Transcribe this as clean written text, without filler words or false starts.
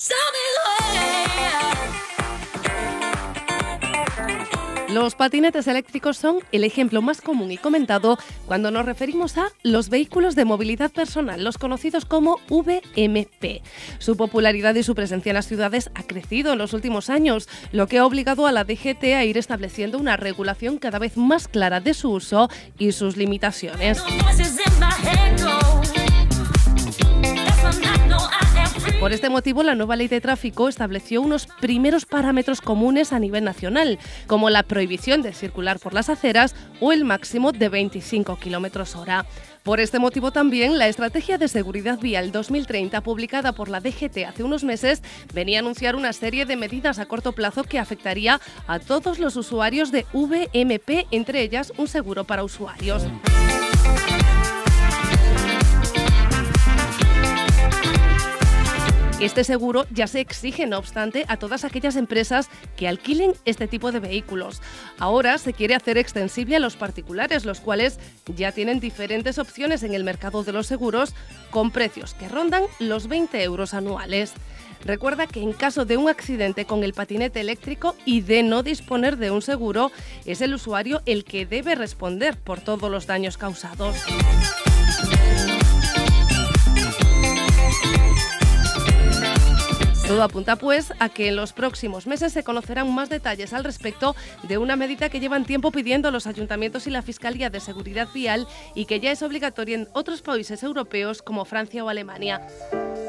Los patinetes eléctricos son el ejemplo más común y comentado cuando nos referimos a los vehículos de movilidad personal, los conocidos como VMP. Su popularidad y su presencia en las ciudades ha crecido en los últimos años, lo que ha obligado a la DGT a ir estableciendo una regulación cada vez más clara de su uso y sus limitaciones. Por este motivo, la nueva ley de tráfico estableció unos primeros parámetros comunes a nivel nacional, como la prohibición de circular por las aceras o el máximo de 25 km/h. Por este motivo también, la Estrategia de Seguridad Vial 2030, publicada por la DGT hace unos meses, venía a anunciar una serie de medidas a corto plazo que afectaría a todos los usuarios de VMP, entre ellas un seguro para usuarios. Este seguro ya se exige, no obstante, a todas aquellas empresas que alquilen este tipo de vehículos. Ahora se quiere hacer extensible a los particulares, los cuales ya tienen diferentes opciones en el mercado de los seguros con precios que rondan los 20 euros anuales. Recuerda que en caso de un accidente con el patinete eléctrico y de no disponer de un seguro, es el usuario el que debe responder por todos los daños causados. Todo apunta, pues, a que en los próximos meses se conocerán más detalles al respecto de una medida que llevan tiempo pidiendo los ayuntamientos y la Fiscalía de Seguridad Vial y que ya es obligatoria en otros países europeos como Francia o Alemania.